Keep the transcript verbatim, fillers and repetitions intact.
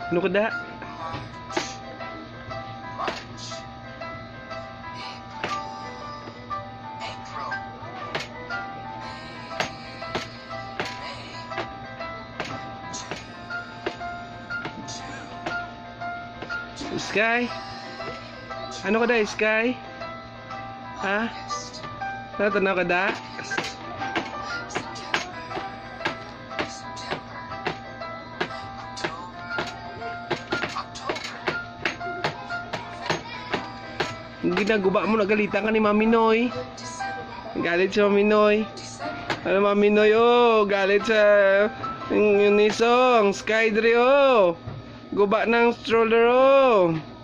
Ano ka da? Sky? Ano ka da, Sky? Ha? Natanaw ka da? Ginaguba mo, nagalitan ka ni Mami Noy. Galit si Mami Noy. Ano Mami Noy, oh, galit sa yung Nisong Sky Dre, oh. Guba ng stroller, oh.